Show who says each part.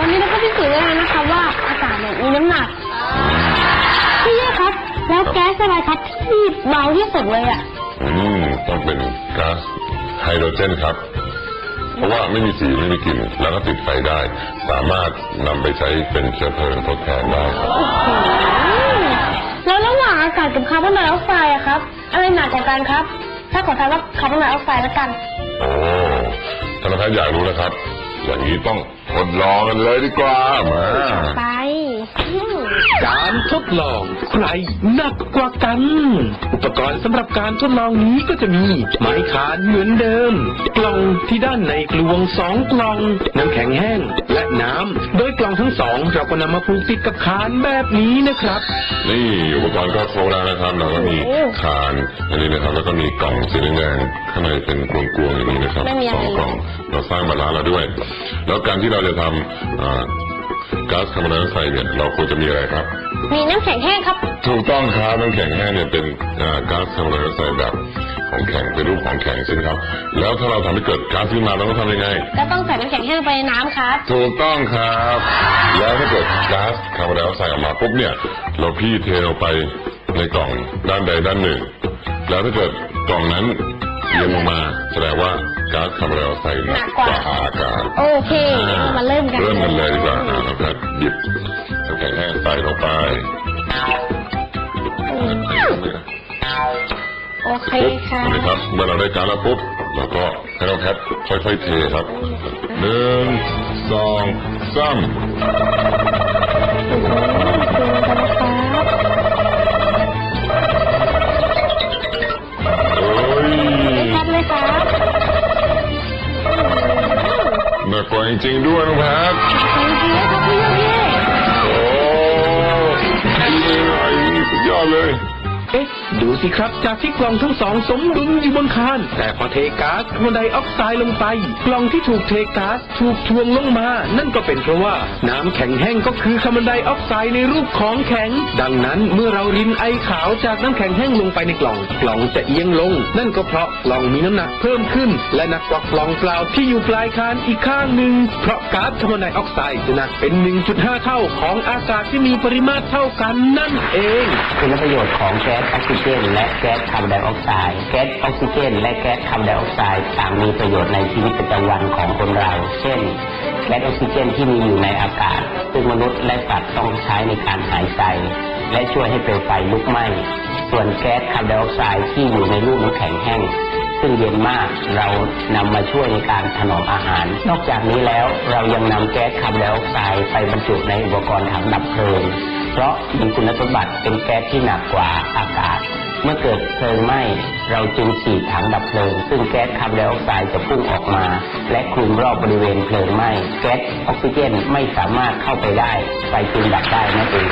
Speaker 1: วันนี้เราก็พิสูจน์ได้แล้วนะคะว่าอากาศเนี่ยมีน้ำหนักพี่ครับแล้วแก๊สอะไรครับที่เบาที่สุดเลยอ่ะ
Speaker 2: ต้องเป็นก๊าซไฮโดรเจนครับเพราะว่าไม่มีสีไม่มีกลิ่นแล้วก็ติดไฟได้สามารถนำไปใช้เป็นเชื้อเพลิงทดแทนได้ครับ
Speaker 1: แล้วระหว่างอากาศกับคาร์บอนไดออกไซด์อะครับอะไรหนักกว่ากันครับถ้าขอทราบว่าคาร์บอนไดออกไซด์แล้วกัน
Speaker 2: ถ้าท่านอยากรู้นะครับอย่างนี้ต้องทดลองกันเลยดีกว่ามา
Speaker 1: ไป
Speaker 3: การทดลองใครหนักกว่ากันอุปกรณ์สำหรับการทดลองนี้ก็จะมีไม้คานเหมือนเดิมกล่องที่ด้านในกลวง2กล่องน้ำแข็งแห้งและน้ำโดยกล่องทั้ง2เราก็นำมาผูกติดกับคานแบบนี้นะครับ
Speaker 2: นี่อุปกรณ์ก็ครบแล้วนะครับเราก็มีคานอันนี้นะครับแล้วก็มีกล่องสีแดงข้างในเป็นกลวงๆอย่างนี้นะครับ2กล่องเราสร้างบาลานซ์แล้วด้วยแล้วการที่เราจะทำก๊าซคาร์บอนไดออกไซด์เนี่ยเราควรจะมีอะไรครับ
Speaker 1: มีน้ำแข็งแห้งครับ
Speaker 2: ถูกต้องครับน้ำแข็งแห้งเนี่ยเป็นก๊าซคาร์บอนไดออกไซด์แบบของแข็งเป็นรูปของแข็งใช่ไหมครับแล้วถ้าเราทำให้เกิดก๊าซขึ้นมาเราต้องทำยังไง
Speaker 1: ก็ต้องใส่น้ำแข็งแห้งไปในน้ำครับ
Speaker 2: ถูกต้องครับแล้วถ้าเกิดก๊าซคาร์บอนไดออกไซด์ออกมาปุ๊บเนี่ยเราพี่เทลงไปในกล่องด้านใดด้านหนึ่งแล้วถ้าเกิดกล่องนั้นเย็นลงมาแสดงว่าก๊าซคาร์บอนไดออกไซด์หนักกว่าอากาศ
Speaker 1: โอเคมาเริ่มกัน
Speaker 2: เลยดีกว่าเราก็หยิบน้ำแข็งแห้งใส่ลงไป
Speaker 1: โอเคค่ะ
Speaker 2: นะครับเมื่อเราได้ก๊าซแล้วปุ๊บเราก็ให้น้องแคทค่อยๆเทครับ1 2 3หนักกว่าจริงๆด้วยน้องแพทโอ้ยสุดยอดเลย
Speaker 3: ดูสิครับจากที่กล่องทั้งสองสมดุลอยู่บนคานแต่พอเทก๊าซคาร์บอนไดออกไซด์ลงไปกล่องที่ถูกเทก๊าซถูกทวงลงมานั่นก็เป็นเพราะว่าน้ำแข็งแห้งก็คือคาร์บอนไดออกไซด์ในรูปของแข็งดังนั้นเมื่อเรารินไอขาวจากน้ำแข็งแห้งลงไปในกล่องจะเอียงลงนั่นก็เพราะกล่องมีน้ำหนักเพิ่มขึ้นและหนักกว่ากล่องเปล่าที่อยู่ปลายคานอีกข้างหนึ่งเพราะก๊าซคาร์บอนไดออกไซด์จะหนักเป็น 1.5 เท่าของอากาศที่มีปริมาตรเท่ากันนั่นเอง
Speaker 4: คุณประโยชน์ของแก๊สออกซิเจนและแก๊สคาร์บอนไดออกไซด์แก๊สออกซิเจนและแก๊สคาร์บอนไดออกไซด์ต่างมีประโยชน์ในชีวิตประจำวันของคนเราเช่นแก๊สออกซิเจนที่มีอยู่ในอากาศซึ่งมนุษย์และสัตว์ต้องใช้ในการหายใจและช่วยให้เปลวไฟลุกไหม้ส่วนแก๊สคาร์บอนไดออกไซด์ที่อยู่ในรูปน้ำแข็งแห้งซึ่งเย็นมากเรานำมาช่วยในการถนอมอาหารนอกจากนี้แล้วเรายังนำแก๊สคาร์บอนไดออกไซด์ไปบรรจุในอุปกรณ์ถังดับเพลิงเพราะมีคุณสมบัติเป็นแก๊สที่หนักกว่าอากาศเมื่อเกิดเพลิงไหม้เราจึงฉีดถังดับเพลิงซึ่งแก๊สคาร์บอนไดออกไซด์จะพุ่งออกมาและคลุมรอบบริเวณเพลิงไหม้แก๊สออกซิเจนไม่สามารถเข้าไปได้ไฟจึงดับได้นั่นเอง